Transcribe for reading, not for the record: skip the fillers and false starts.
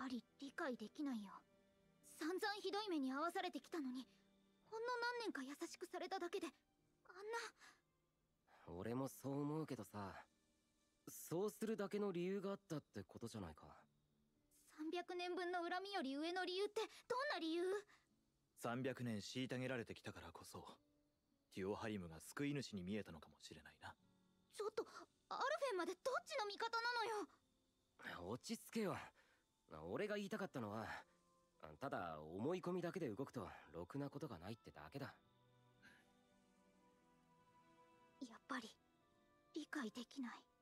ぱり理解できないよ。散々ひどい目に遭わされてきたのに、ほんの何年か優しくされただけであんな。 俺もそう思うけどさ、そうするだけの理由があったってことじゃないか。 300年分の恨みより上の理由ってどんな理由 ？300年虐げられてきたからこそティオハリムが救い主に見えたのかもしれないな。 ちょっとアルフェンまでどっちの味方なのよ。 落ち着けよ。俺が言いたかったのは、ただ思い込みだけで動くとろくなことがないってだけだ。 やっぱり理解できない。